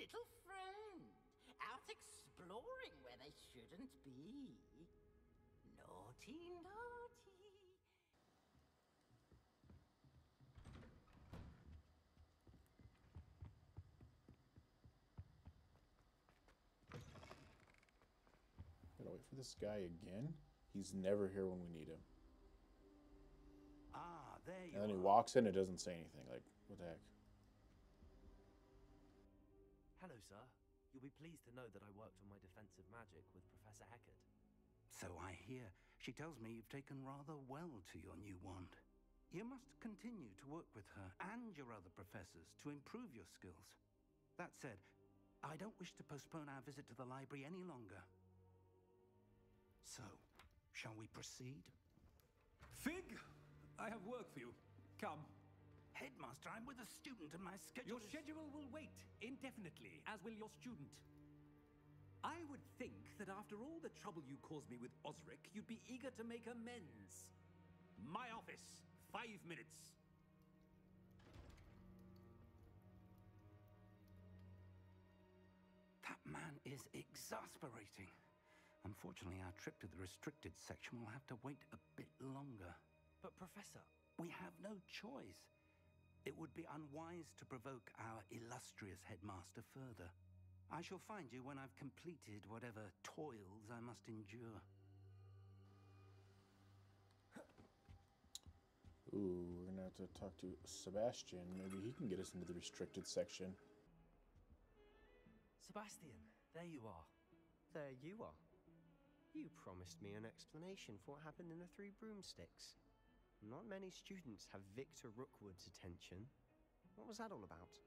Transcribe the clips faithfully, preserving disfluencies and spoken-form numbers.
little friend, out exploring where they shouldn't be. Naughty, naughty. Gotta wait for this guy again. He's never here when we need him. Ah, there you And then he are. walks in and doesn't say anything. Like, what the heck? Hello, sir. You'll be pleased to know that I worked on my defensive magic with Professor Heckert. So I hear. She tells me you've taken rather well to your new wand. You must continue to work with her and your other professors to improve your skills. That said, I don't wish to postpone our visit to the library any longer. So, shall we proceed? Fig! I have work for you. Come. Headmaster, I'm with a student and my schedule Your is... schedule will wait indefinitely, as will your student. I would think that after all the trouble you caused me with Osric, you'd be eager to make amends. My office. Five minutes. That man is exasperating. Unfortunately, our trip to the restricted section will have to wait a bit longer. But, Professor... We have no choice. It would be unwise to provoke our illustrious headmaster further. I shall find you when I've completed whatever toils I must endure. Ooh, we're gonna have to talk to Sebastian. Maybe he can get us into the restricted section. Sebastian, there you are. There you are. You promised me an explanation for what happened in the Three Broomsticks. Not many students have Victor Rookwood's attention. What was that all about?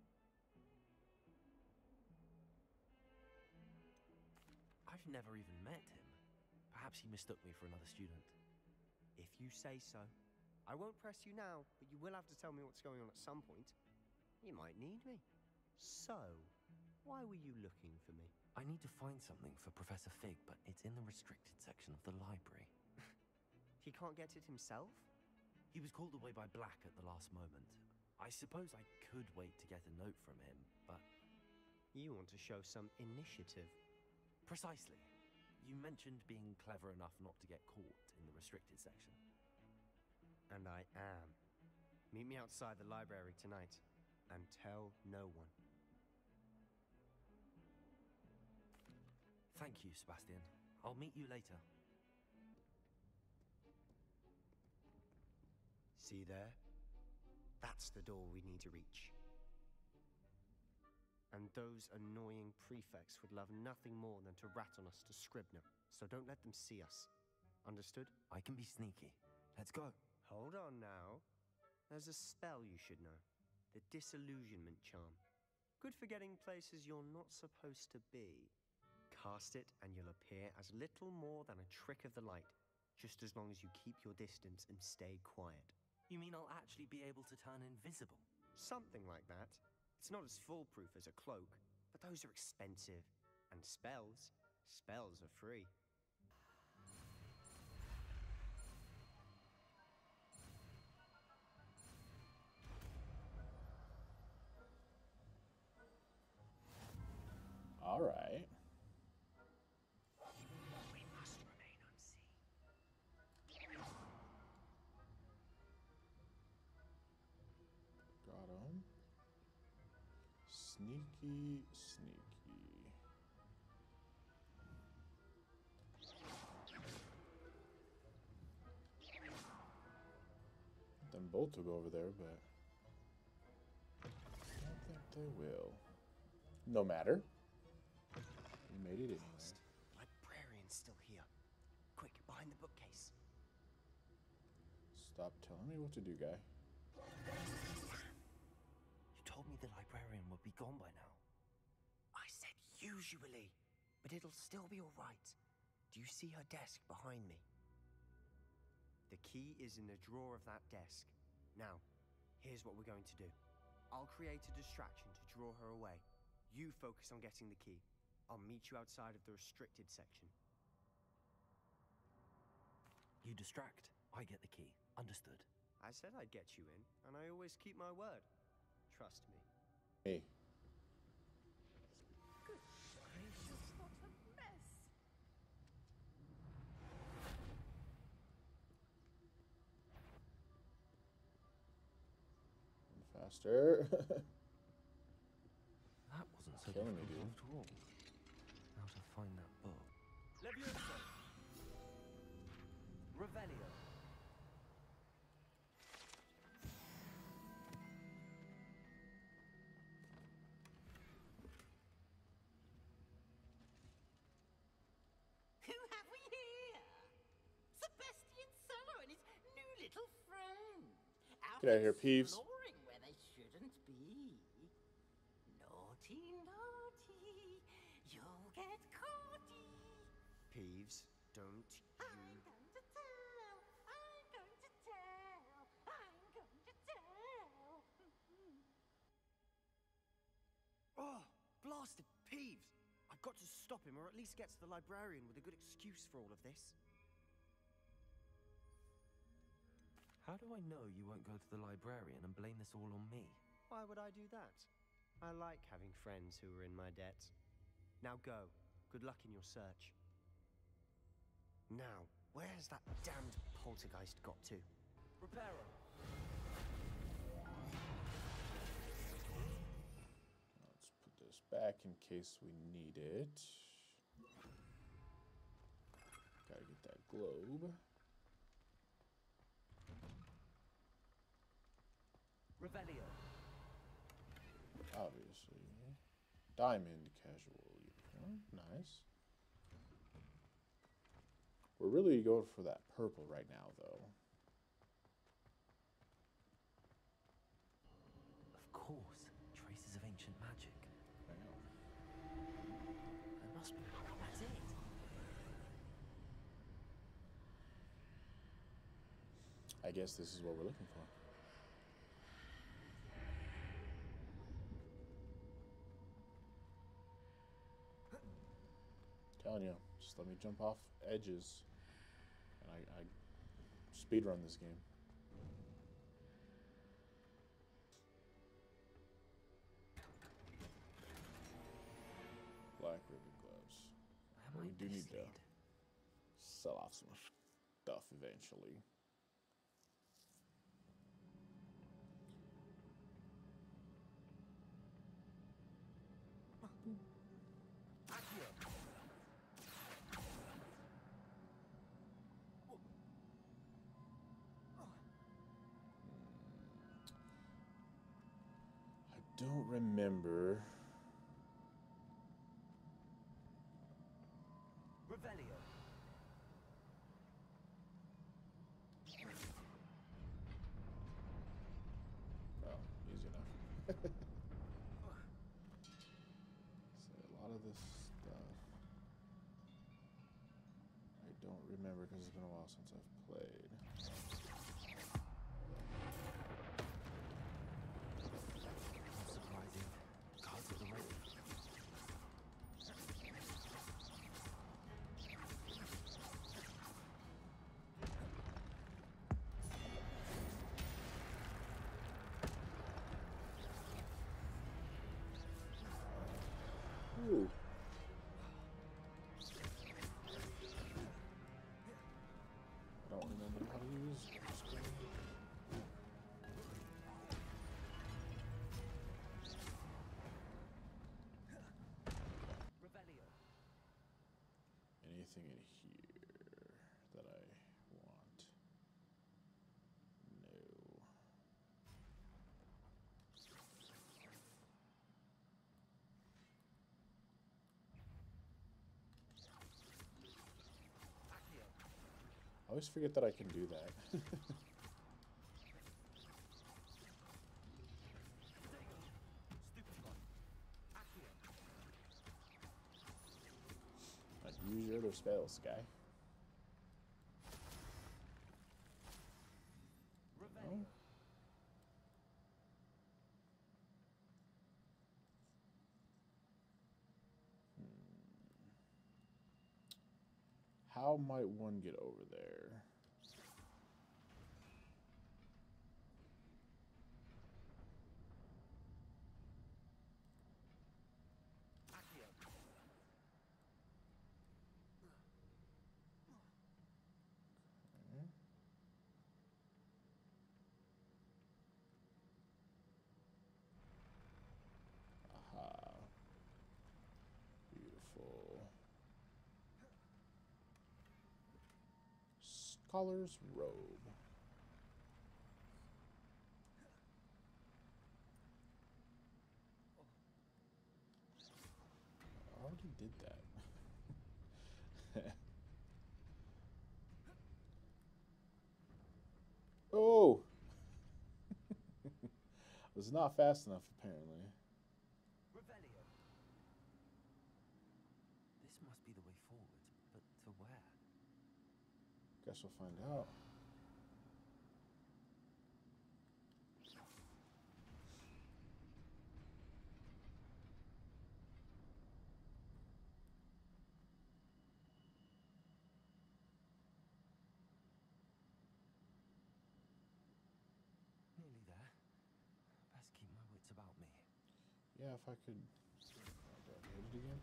I've never even met him. Perhaps he mistook me for another student. If you say so. I won't press you now, but you will have to tell me what's going on at some point. You might need me. So, why were you looking for me? I need to find something for Professor Fig, but it's in the restricted section of the library. He can't get it himself? He was called away by Black at the last moment. I suppose I could wait to get a note from him, but... You want to show some initiative. Precisely. You mentioned being clever enough not to get caught in the restricted section. And I am. Meet me outside the library tonight, and tell no one. Thank you, Sebastian. I'll meet you later. See there? That's the door we need to reach. And those annoying prefects would love nothing more than to rat on us to Scribner, so don't let them see us. Understood? I can be sneaky. Let's go. Hold on now. There's a spell you should know. The Disillusionment Charm. Good for getting places you're not supposed to be. Cast it and you'll appear as little more than a trick of the light, just as long as you keep your distance and stay quiet. You mean I'll actually be able to turn invisible? Something like that. It's not as foolproof as a cloak, but those are expensive. And spells, spells are free. All right. We must remain unseen. Got him. Sneaky, sneaky. Them both will go over there, but I don't think they will. No matter. We made it in. Librarian's still here. Quick, behind the bookcase. Stop telling me what to do, guy. You told me the librarian would be gone by now. I said usually, but it'll still be all right. Do you see her desk behind me? The key is in the drawer of that desk. Now, here's what we're going to do. I'll create a distraction to draw her away. You focus on getting the key. I'll meet you outside of the restricted section. You distract, I get the key. Understood. I said I'd get you in, and I always keep my word. Trust me. Hey. Faster. That wasn't so Killing me, difficult dude. after all. Now to find that book. Levioso. Revelio. Who have we here? Sebastian Solo and his new little friend. Out Get out of here, Peeves. exploring where they shouldn't be. Naughty, naughty, you'll get caughty. Peeves, don't I'm you... going to tell. I'm going to tell. I'm going to tell. Oh, blasted Peeves! I've got to stop him, or at least get to the librarian with a good excuse for all of this. How do I know you won't go to the librarian and blame this all on me? Why would I do that? I like having friends who are in my debt. Now go. Good luck in your search. Now, where has that damned poltergeist got to? Reparo. Let's put this back in case we need it. Gotta get that globe. Revelio. Obviously. Diamond casual uniform. Nice. We're really going for that purple right now, though. Of course, traces of ancient magic. I know. There must be. That's it. I guess this is what we're looking for. Telling you, just let me jump off edges, and I, I speedrun this game. Black ribbon gloves. Where But we might do this need to lead? sell off some stuff eventually. I don't remember. Revelio. Well, easy enough. So a lot of this stuff I don't remember because it's been a while since I've played. Surprising. Cards at the ready. Ooh. I don't remember how to use screen. Revelio. Anything in here that I want? No. Accio. I always forget that I can do that. Stupefy. Accio. Like, use your other spells, guy. Revelio. How might one get over there? Accio. Scholar's robe. I already did that. Oh! Was not fast enough, apparently. Revelio. This must be the way forward, but to where? Guess we'll find out. Nearly there. Best keep my wits about me. Yeah, if I could. Oh, do I hit it again?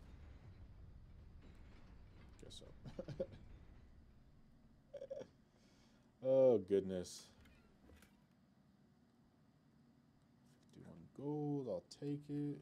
Guess so. Oh, goodness. fifty-one gold, I'll take it.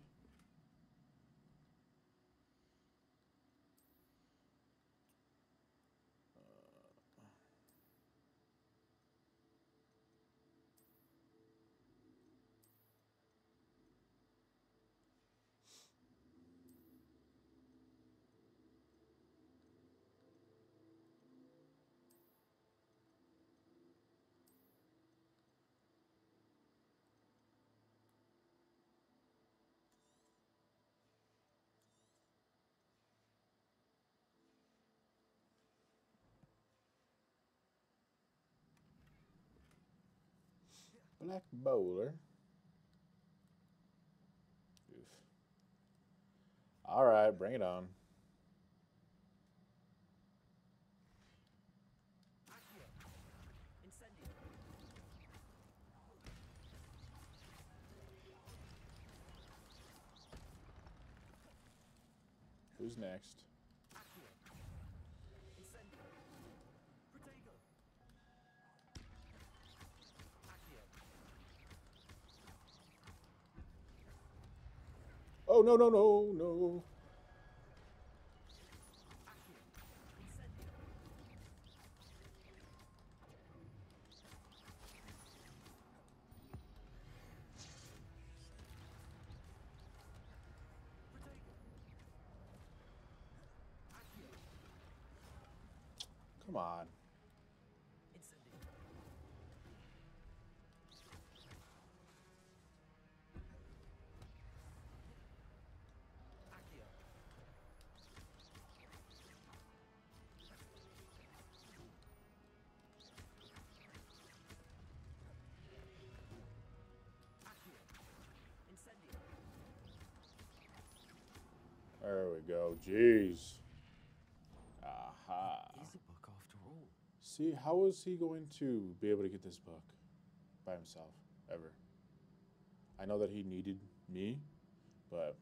Black bowler. Oof. All right, bring it on. Who's next? Oh, no, no, no, no. Come on. There we go. Jeez. Aha. It is a book after all. See, how is he going to be able to get this book by himself, ever? I know that he needed me, but...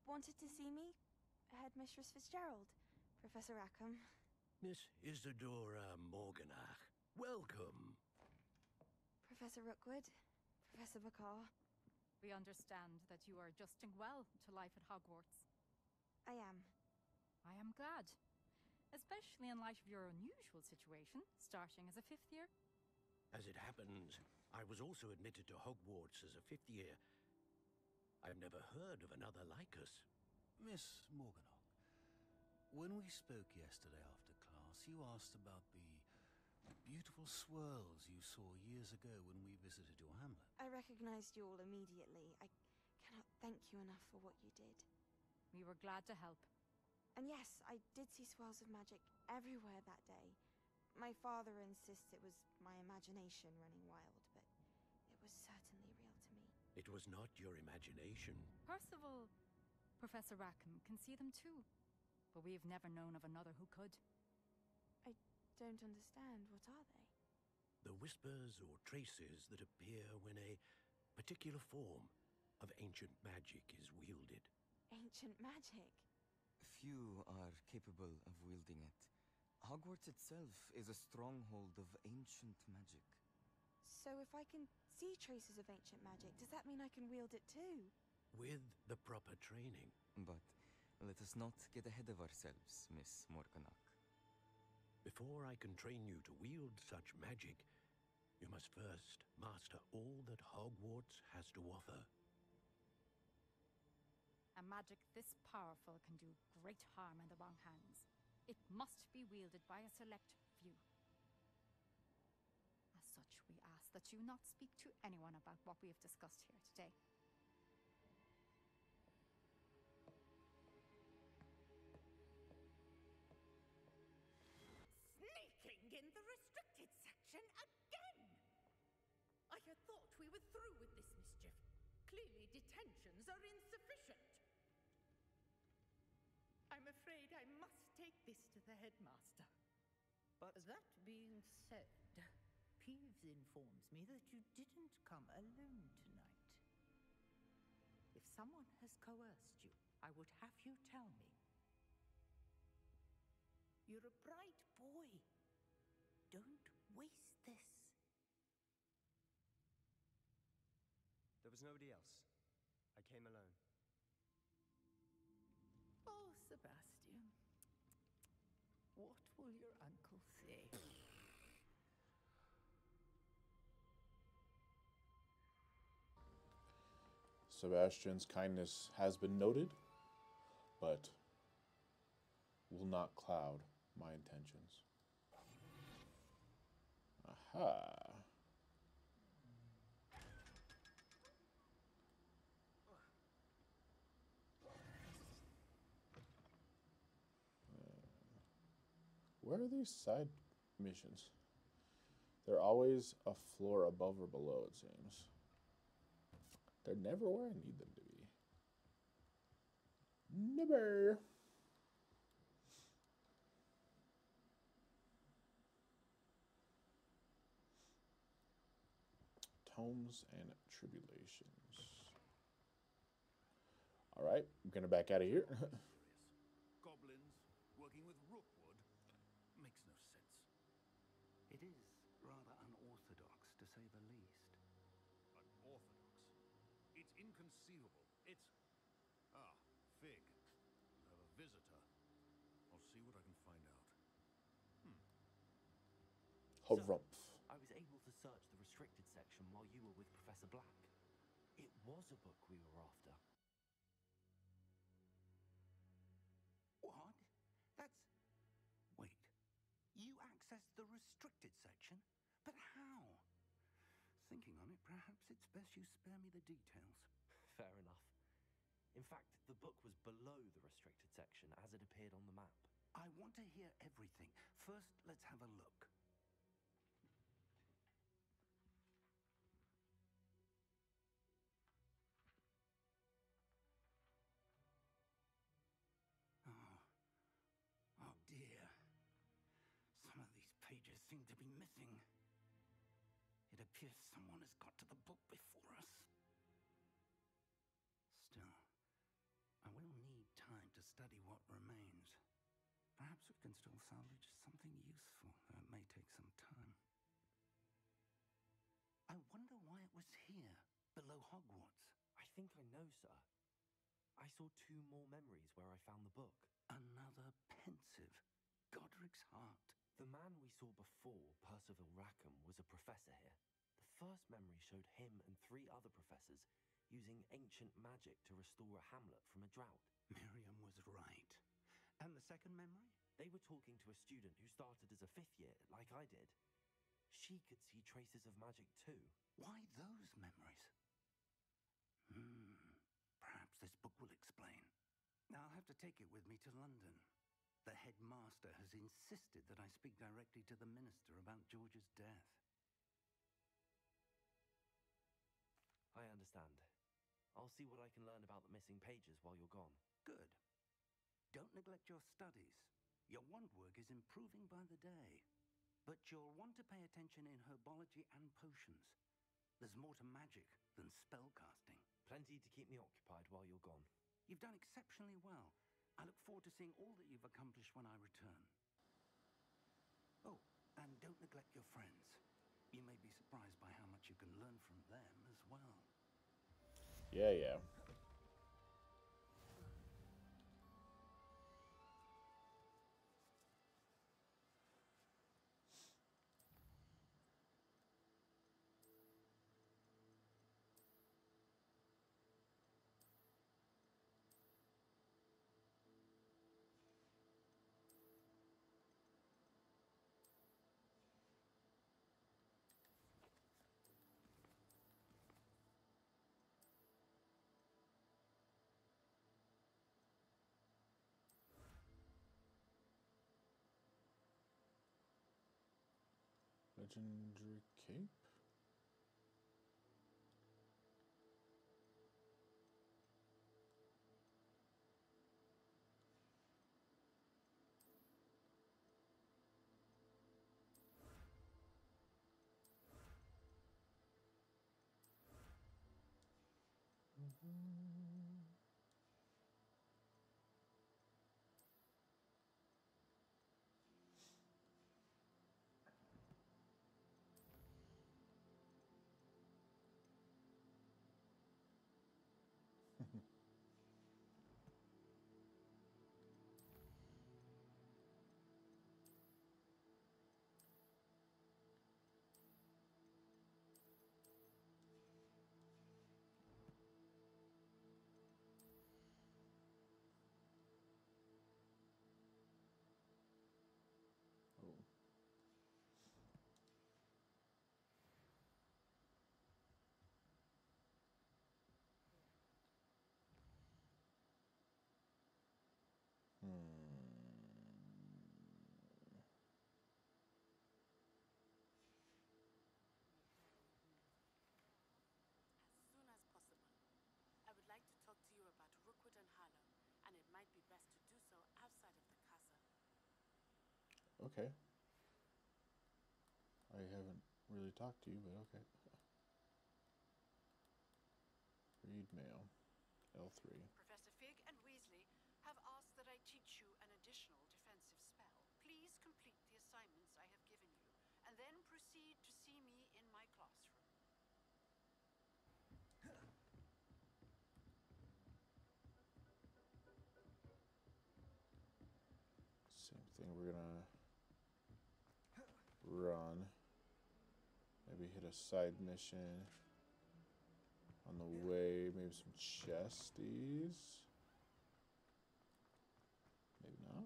wanted to see me? Headmistress Fitzgerald, Professor Rackham. Miss Isadora Morganach, welcome. Professor Rookwood, Professor Bakar. We understand that you are adjusting well to life at Hogwarts. I am. I am glad. Especially in light of your unusual situation, starting as a fifth year. As it happens, I was also admitted to Hogwarts as a fifth year. I've never heard of another like us. Miss Morganach, when we spoke yesterday after class, you asked about the beautiful swirls you saw years ago when we visited your hamlet. I recognized you all immediately. I cannot thank you enough for what you did. We were glad to help. And yes, I did see swirls of magic everywhere that day. My father insists it was my imagination running wild, but it was certainly real to me. It was not your imagination. Percival, Professor Rackham can see them too. But we've never known of another who could. I don't understand. What are they? The whispers or traces that appear when a particular form of ancient magic is wielded. Ancient magic? Few are capable of wielding it. Hogwarts itself is a stronghold of ancient magic. So if I can see traces of ancient magic, does that mean I can wield it too? With the proper training. But let us not get ahead of ourselves, Miss Morganach. Before I can train you to wield such magic, you must first master all that Hogwarts has to offer. A magic this powerful can do great harm in the wrong hands. It must be wielded by a select few. As such, we ask that you not speak to anyone about what we have discussed here today. Sneaking in the restricted section again! I had thought we were through with this mischief. Clearly detentions are insufficient. I'm afraid I must take this to the headmaster. But that being said, Peeves informs me that you didn't come alone tonight. If someone has coerced you, I would have you tell me. You're a bright boy. Don't waste this. There was nobody else. I came alone. Oh, Sebastian. What will your uncle say? Sebastian's kindness has been noted, but will not cloud my intentions. Aha. Where are these side missions? They're always a floor above or below, it seems. They're never where I need them to be. Never. Tomes and Tribulations. All right, I'm gonna back out of here. Goblins working with Rookwood makes no sense. It is rather unorthodox, to say the least. Unorthodox? It's inconceivable. It's... Ah, Fig. You have a visitor. I'll see what I can find out. Hmm. Harumph. I was able to search the restricted section while you were with Professor Black. It was a book we were after. What? That's... Wait. You accessed the restricted section? But how? Thinking on it, perhaps it's best you spare me the details. Fair enough. In fact, the book was below the restricted section as it appeared on the map. I want to hear everything. First, let's have a look. Oh. Oh dear. Some of these pages seem to be missing. It appears someone has got to the book before us. Still, I will study what remains. Perhaps we can still salvage something useful, though it may take some time. I wonder why it was here, below Hogwarts. I think I know, sir. I saw two more memories where I found the book. Another pensive. Godric's heart. The man we saw before, Percival Rackham, was a professor here. The first memory showed him and three other professors using ancient magic to restore a hamlet from a drought. Miriam was right. And the second memory? They were talking to a student who started as a fifth year, like I did. She could see traces of magic too. Why those memories? Hmm. Perhaps this book will explain. I'll have to take it with me to London. The headmaster has insisted that I speak directly to the minister about George's death. I understand. I'll see what I can learn about the missing pages while you're gone. Good. Don't neglect your studies. Your wand work is improving by the day. But you'll want to pay attention in herbology and potions. There's more to magic than spellcasting. Plenty to keep me occupied while you're gone. You've done exceptionally well. I look forward to seeing all that you've accomplished when I return. Oh, and don't neglect your friends. You may be surprised by how much you can learn from them as well. Yeah, yeah. Legendary cape? Okay. I haven't really talked to you, but okay. Read mail. L three. Professor Fig and Weasley have asked that I teach you an additional defensive spell. Please complete the assignments I have given you, and then proceed to see me in my classroom. Same thing, we're gonna run. Maybe hit a side mission on the way, maybe some chesties. Maybe not.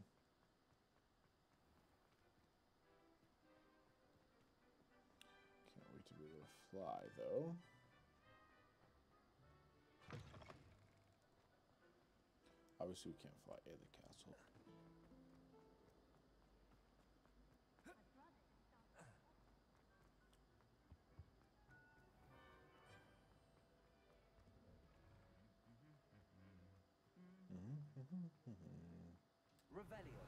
Can't wait to be able to fly though. Obviously we can't fly in the castle. Revelio.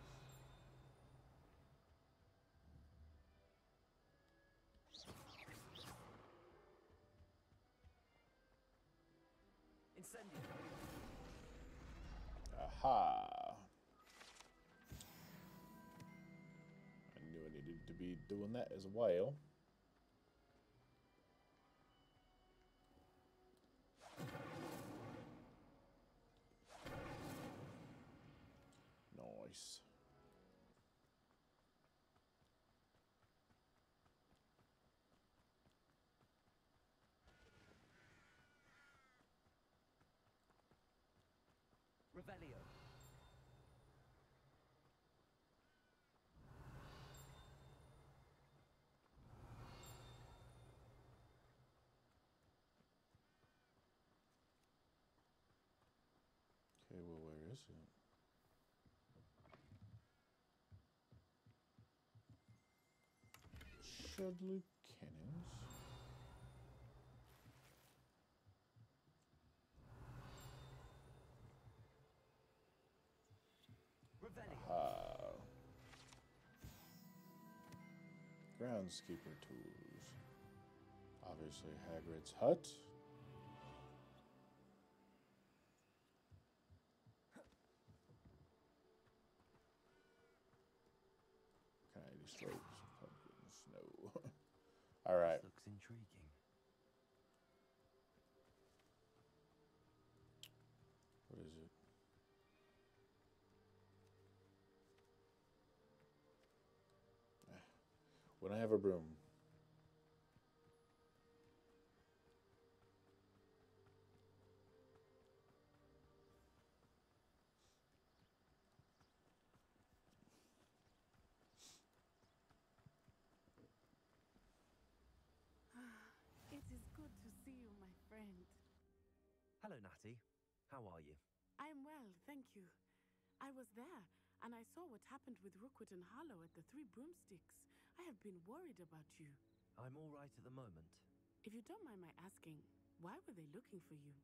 Incendio. Ah. Ha! I knew I needed to be doing that as well. Nice. Revelio. Okay, well, where is it? Shudley Cannons. Uh, groundskeeper tools. Obviously, Hagrid's hut. Can I destroy some pumpkins? No. All right. This looks intriguing. What is it? When I have a broom. It is good to see you, my friend. Hello, Natty. How are you? I'm well, thank you. I was there, and I saw what happened with Rookwood and Harlow at the Three Broomsticks. I have been worried about you. I'm all right at the moment. If you don't mind my asking, why were they looking for you?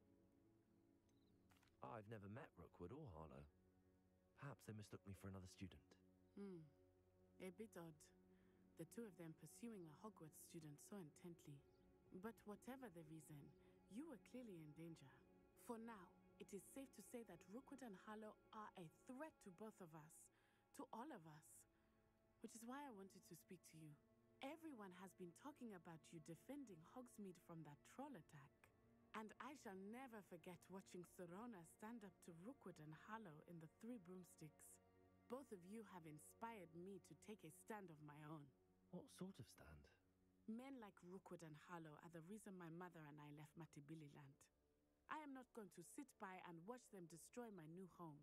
I've never met Rookwood or Harlow. Perhaps they mistook me for another student. Hmm. A bit odd. The two of them pursuing a Hogwarts student so intently. But whatever the reason, you were clearly in danger. For now, it is safe to say that Rookwood and Harlow are a threat to both of us. To all of us. Which is why I wanted to speak to you. Everyone has been talking about you defending Hogsmeade from that troll attack. And I shall never forget watching Serona stand up to Rookwood and Harlow in the Three Broomsticks. Both of you have inspired me to take a stand of my own. What sort of stand? Men like Rookwood and Harlow are the reason my mother and I left Matibililand. I am not going to sit by and watch them destroy my new home.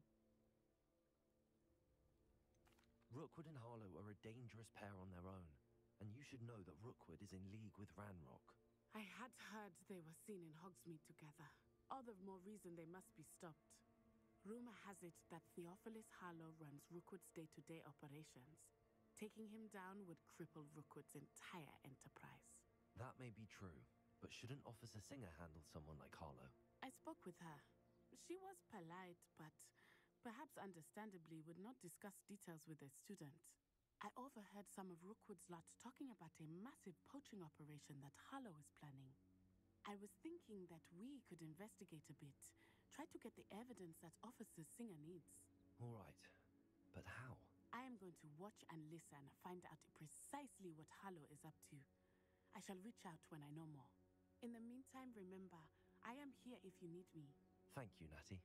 Rookwood and Harlow are a dangerous pair on their own, and you should know that Rookwood is in league with Ranrock. I had heard they were seen in Hogsmeade together. All the more reason they must be stopped. Rumor has it that Theophilus Harlow runs Rookwood's day-to-day operations. Taking him down would cripple Rookwood's entire enterprise. That may be true, but shouldn't Officer Singer handle someone like Harlow? I spoke with her. She was polite, but perhaps understandably would not discuss details with a student. I overheard some of Rookwood's lot talking about a massive poaching operation that Harlow is planning. I was thinking that we could investigate a bit, try to get the evidence that Officer Singer needs. All right, but how? I am going to watch and listen, find out precisely what Harlow is up to. I shall reach out when I know more. In the meantime, remember, I am here if you need me. Thank you, Natty.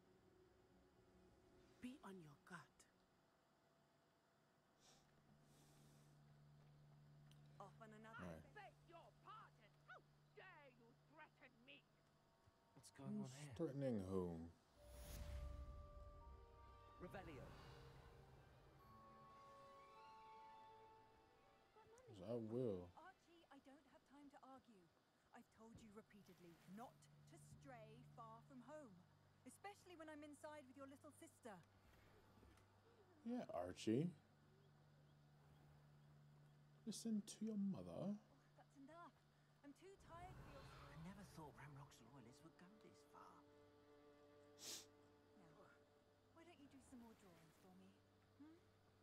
Be on your guard. Off on another. Right. I beg your pardon. How dare you threaten me? What's going on here? Threatening whom? Revelio. I will. Archie, I don't have time to argue. I've told you repeatedly not to stray far from home, especially when I'm inside with your little sister. Yeah, Archie. Listen to your mother. Oh, that's enough. I'm too tired for your story. I never thought Ramrock's loyalists would go this far. Now, why don't you do some more drawings for me? Hmm?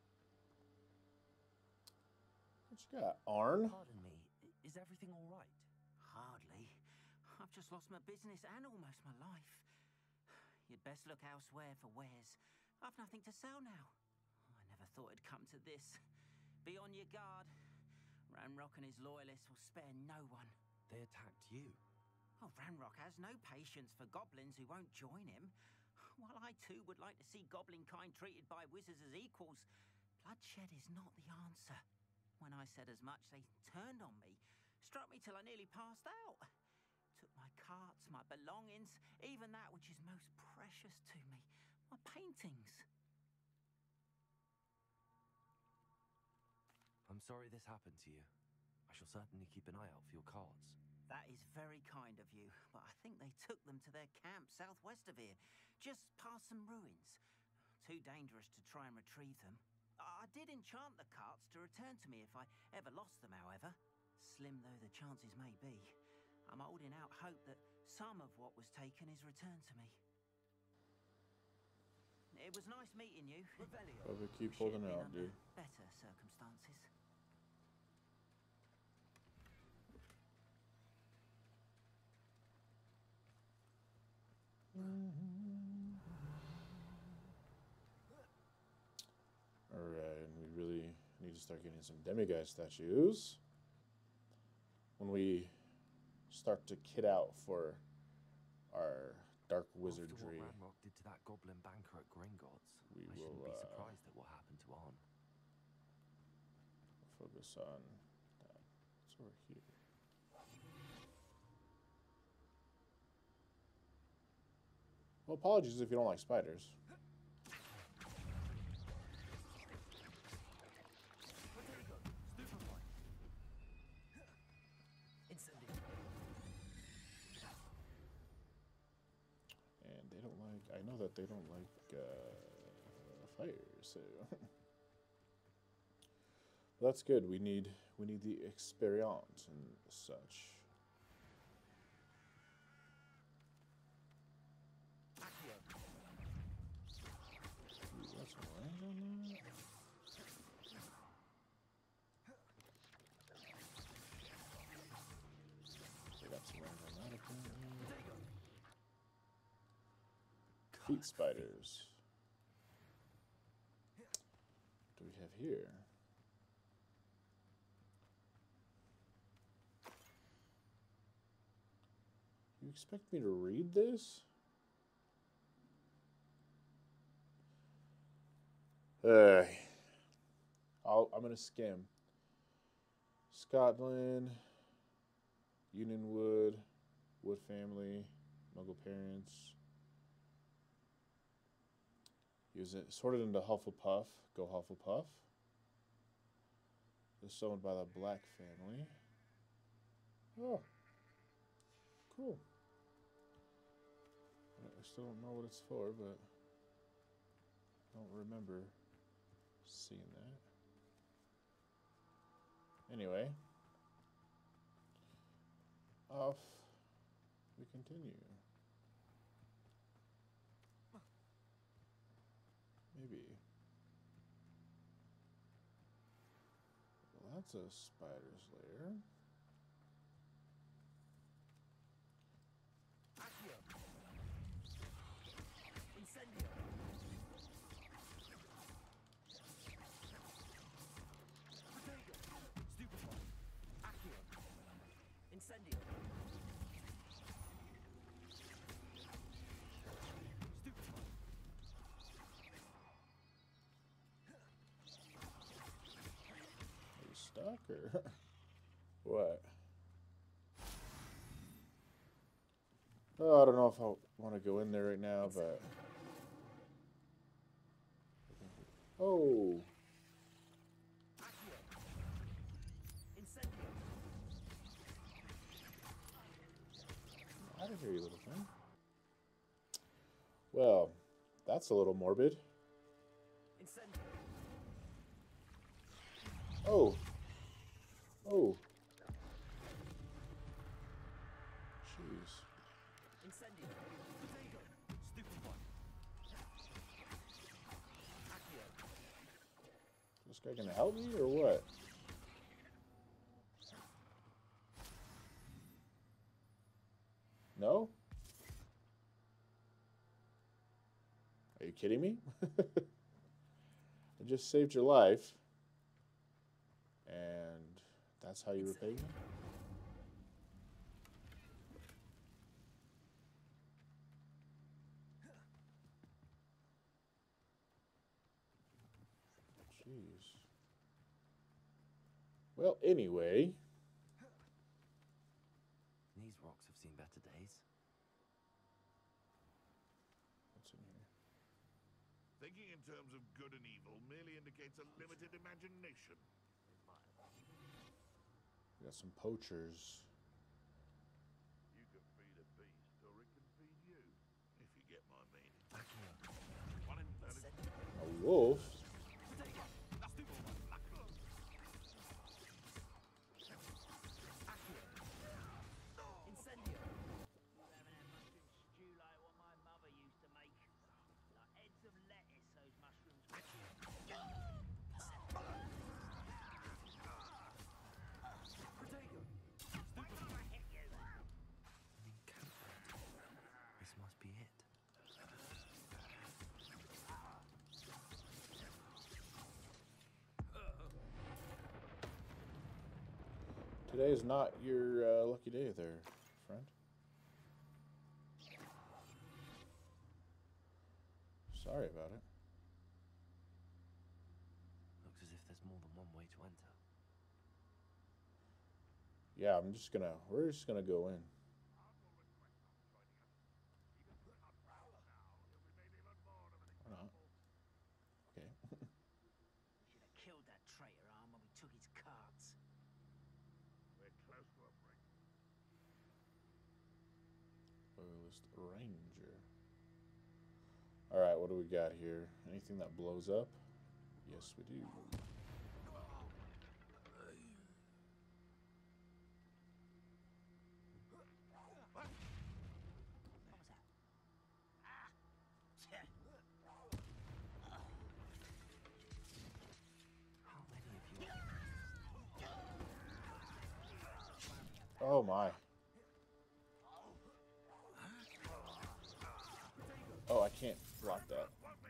What you got, Arn? Pardon me, is everything all right? Hardly. I've just lost my business and almost my life. you'd best look elsewhere for wares. I've nothing to sell now. I never thought it'd come to this. Be on your guard. Ranrock and his loyalists will spare no one. They attacked you. Oh, Ranrock has no patience for goblins who won't join him. While I too would like to see goblin kind treated by wizards as equals, bloodshed is not the answer. When I said as much, they turned on me, struck me till I nearly passed out. Took my carts, my belongings, even that which is most precious to me, my paintings. I'm sorry this happened to you. I shall certainly keep an eye out for your carts. That is very kind of you, but I think they took them to their camp southwest of here, just past some ruins. Too dangerous to try and retrieve them. I did enchant the carts to return to me if I ever lost them, however. Slim though the chances may be, I'm holding out hope that some of what was taken is returned to me. It was nice meeting you. Probably keep holding out, dude. Better circumstances. Alright, and we really need to start getting some demiguise statues when we start to kit out for our dark wizardry. After what Ranrock did to that goblin banker at Gringotts, we I will shouldn't be uh, surprised at what happened to Arn. Focus on that. It's over here. Well, apologies if you don't like spiders. And they don't like, I know that they don't like uh, fire, so. That's good. We need, we need the experience and such. Feet spiders. What do we have here? You expect me to read this? Uh, I'll, I'm gonna skim. Scotland, Unionwood, Wood family, Muggle parents. Use it sorted into Hufflepuff. Go Hufflepuff. It's owned by the Black family. Oh, cool. I still don't know what it's for, but I don't remember seeing that. Anyway, off we continue. Maybe. Well, that's a spider's lair. Incendio. Stupefy. Accio. Incendio. Stupefy. Are you stuck or what? Oh, I don't know if I want to go in there right now, but oh. Out of here, you little thing. Well, that's a little morbid. Oh. Oh. Jeez. Incendio. Potato. Stupefy. Accio. This guy gonna help me or what? No? kidding me? I just saved your life. And that's how you repay me? Jeez. Well, anyway. These rocks have seen better days. What's in here? Thinking in terms of good and evil merely indicates a limited imagination. We got some poachers. You can feed a beast, or it can feed you, if you get my meaning. A wolf? This must be it. Today is not your uh, lucky day there, friend. Sorry about it. Looks as if there's more than one way to enter. Yeah, I'm just gonna, we're just gonna go in. Or not. Okay. We should have killed that traitor arm when we took his carts. We're close to a break. Loyalist Ranger. Alright, what do we got here? Anything that blows up? Yes, we do. Oh my. Oh, I can't block that.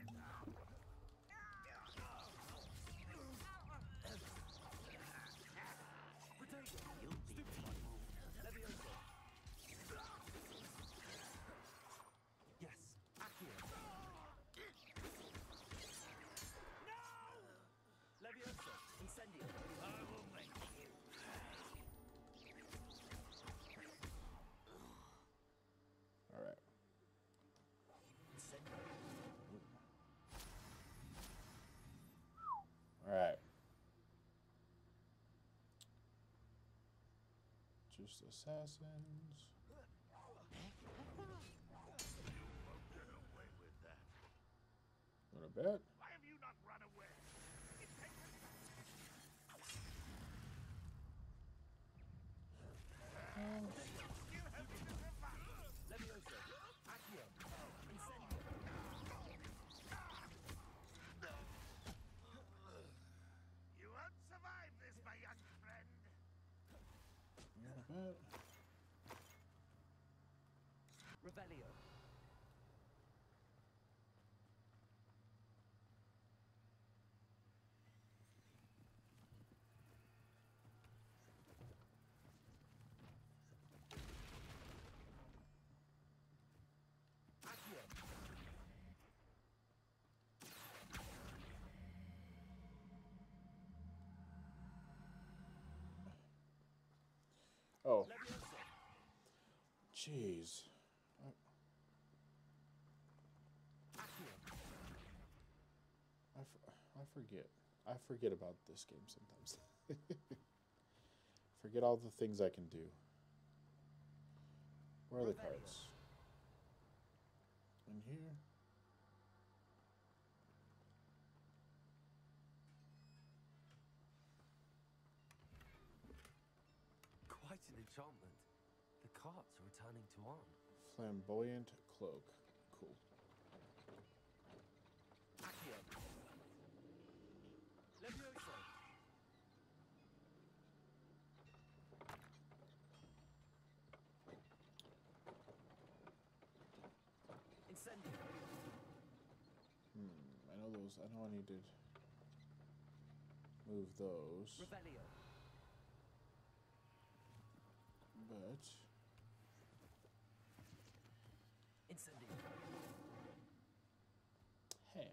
Alright. Alright. Just assassins. What a bet. Why have you not run away? It takes You won't survive this, my young friend. What a bet. Revelio. Oh. Jeez. I, I, f- I forget. I forget about this game sometimes. Forget all the things I can do. Where are the cards? In here? Quite an enchantment. The carts are returning to arm. Flamboyant cloak. Cool. those. I know I need to move those. Revelio. But Incendio. hell.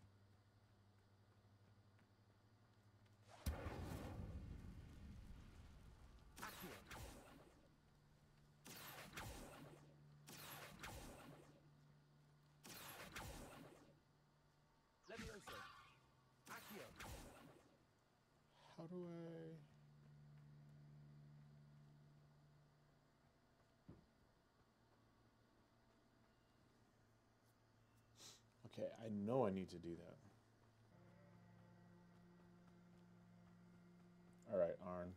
Accio. Levioso. Accio. How do I... Okay, I know I need to do that. Alright, Arn.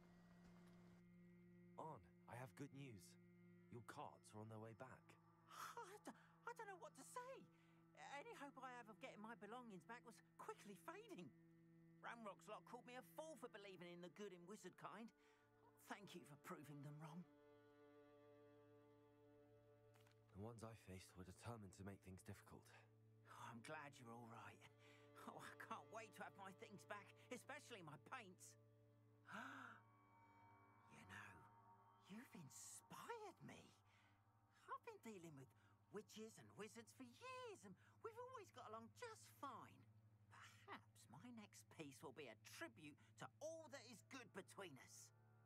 Arn, I have good news. Your carts are on their way back. I d- I don't know what to say. Any hope I have of getting my belongings back was quickly fading. Ramrock's lot called me a fool for believing in the good in wizard kind. Thank you for proving them wrong. The ones I faced were determined to make things difficult. Oh, I'm glad you're all right. Oh, I can't wait to have my things back, especially my paints. You know, you've inspired me. I've been dealing with witches and wizards for years, and we've always got along just fine. Perhaps my next piece will be a tribute to all that is good between us.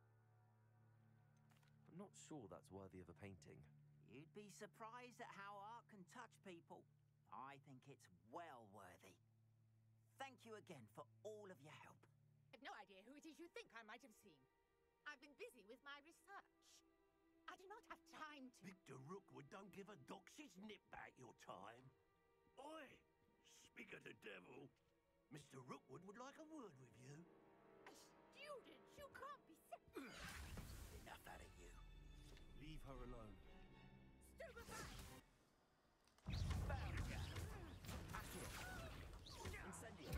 I'm not sure that's worthy of a painting. You'd be surprised at how art can touch people. I think it's well worthy. Thank you again for all of your help. I've no idea who it is you think I might have seen. I've been busy with my research. I do not have time to... Victor Rookwood don't give a doxy's nip back your time. Oi! Speak of the devil, Mister Rookwood would like a word with you. A student? You can't be serious. Enough out of you. Leave her alone. Stupefy! Incendio.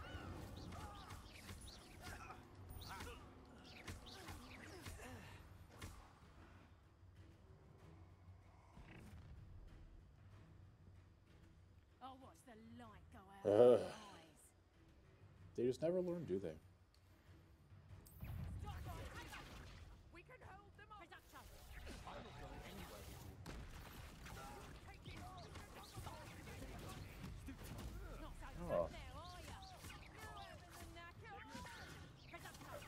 I'll watch the light go out Uh, of your eyes. They just never learn, do they? We can hold them off. I'm not going anywhere with you. Not so Oh. tough now, are ya? You having the knacker? Reducto.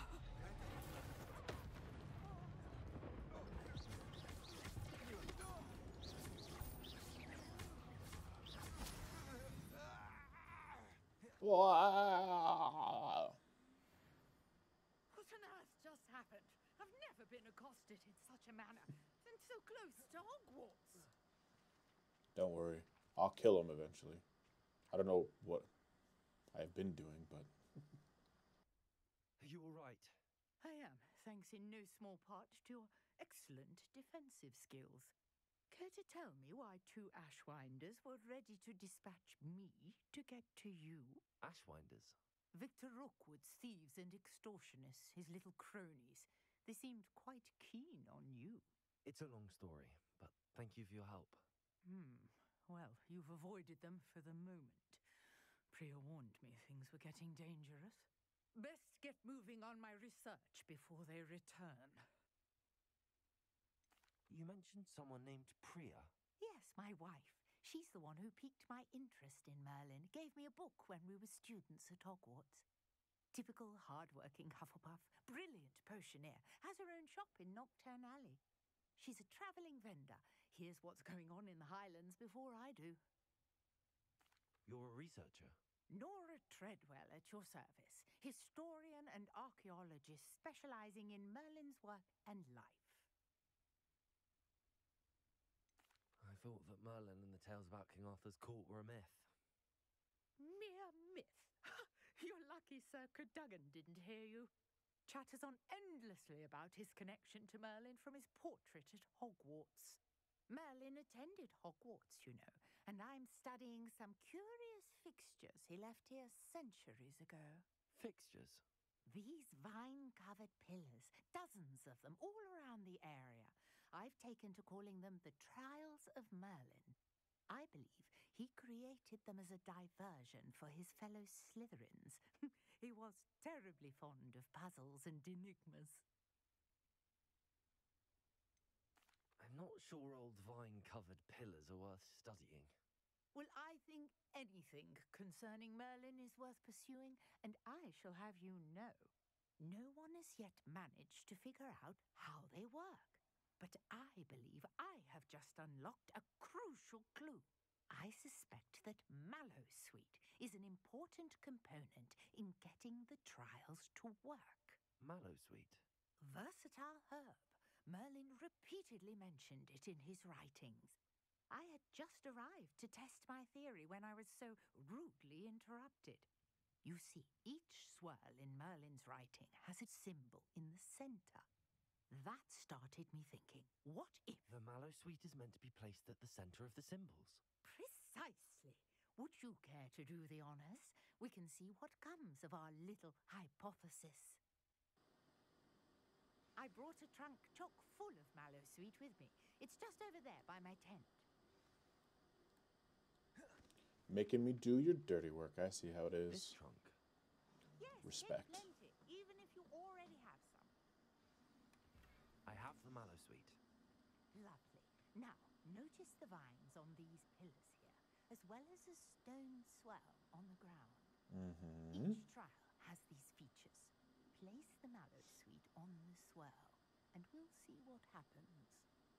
Wow. What on earth just happened? I've never been accosted in such a manner, and so close to Hogwarts. Don't worry. I'll kill him eventually. I don't know what I've been doing, but... Are you all right? I am, thanks in no small part to your excellent defensive skills. Care to tell me why two Ashwinders were ready to dispatch me to get to you? Ashwinders? Victor Rookwood's thieves and extortionists, his little cronies. They seemed quite keen on you. It's a long story, but thank you for your help. Hmm. Well, you've avoided them for the moment. Priya warned me things were getting dangerous. Best get moving on my research before they return. You mentioned someone named Priya. Yes, my wife. She's the one who piqued my interest in Merlin, gave me a book when we were students at Hogwarts. Typical hard-working Hufflepuff, brilliant potioneer, has her own shop in Nocturne Alley. She's a travelling vendor. Here's what's going on in the Highlands before I do. You're a researcher? Nora Treadwell at your service, historian and archaeologist specialising in Merlin's work and life. I thought that Merlin and the tales about King Arthur's court were a myth. Mere myth. You're lucky Sir Cadogan didn't hear you. Chatters on endlessly about his connection to Merlin from his portrait at Hogwarts. Merlin attended Hogwarts, you know, and I'm studying some curious fixtures he left here centuries ago. Fixtures? These vine-covered pillars, dozens of them, all around the area. I've taken to calling them the Trials of Merlin. I believe He created them as a diversion for his fellow Slytherins. He was terribly fond of puzzles and enigmas. I'm not sure old vine-covered pillars are worth studying. Well, I think anything concerning Merlin is worth pursuing, and I shall have you know, no one has yet managed to figure out how they work. But I believe I have just unlocked a crucial clue. I suspect that Mallowsweet is an important component in getting the trials to work. Mallowsweet? Versatile herb. Merlin repeatedly mentioned it in his writings. I had just arrived to test my theory when I was so rudely interrupted. You see, each swirl in Merlin's writing has a symbol in the center. That started me thinking, what if... The Mallowsweet is meant to be placed at the center of the symbols. Precisely. Would you care to do the honors? We can see what comes of our little hypothesis. I brought a trunk chock full of Mallowsweet with me. It's just over there by my tent. Making me do your dirty work. I see how it is. This trunk? Yes, respect. Get plenty, even if you already have some. I have the Mallowsweet. Lovely. Now, notice the vines on these pillars here, as well as a stone swell on the ground. Mm-hmm. Each trial has these features. Place the Mallowsweet on the swell, and we'll see what happens.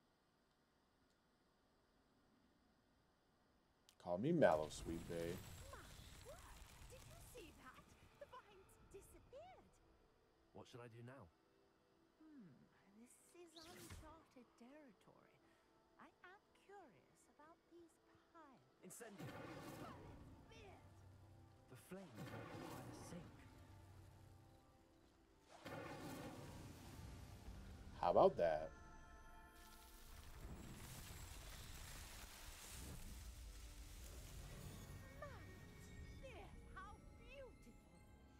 Call me Mallowsweet, babe. My word! Did you see that? The vines disappeared. What should I do now? Hmm, this is uncharted territory. I am curious about these piles. Incendio! Fierce! The flames are quite a sink. How about that? How beautiful!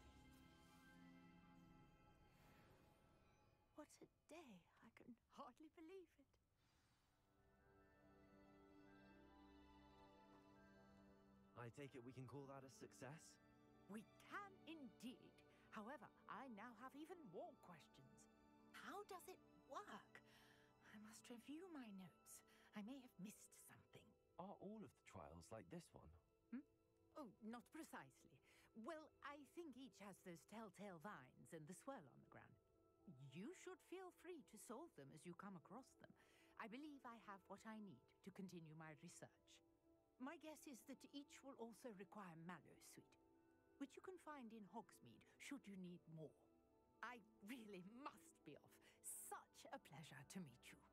What a day! I can hardly believe it. I take it we can call that a success? We can indeed. However, I now have even more questions. How does it work? I must review my notes. I may have missed something. Are all of the trials like this one? Hmm? Oh, not precisely. Well, I think each has those telltale vines and the swirl on the ground. You should feel free to solve them as you come across them. I believe I have what I need to continue my research. My guess is that each will also require Mallowsweet, which you can find in Hogsmeade should you need more. I really must be off. Such a pleasure to meet you.